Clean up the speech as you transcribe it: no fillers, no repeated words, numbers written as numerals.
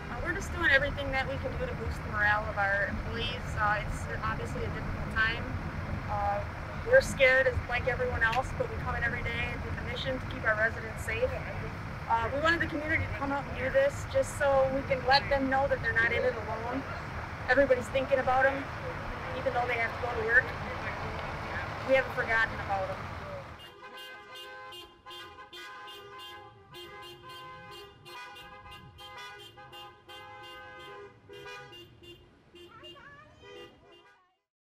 We're just doing everything that we can do to boost the morale of our employees. It's obviously a difficult time. Uh, we're scared as like everyone else, but we come in every day with a mission to keep our residents safe. We wanted the community to come out and do this just so we can let them know that they're not in it alone. Everybody's thinking about them, even though they have to go to work. We haven't forgotten about them.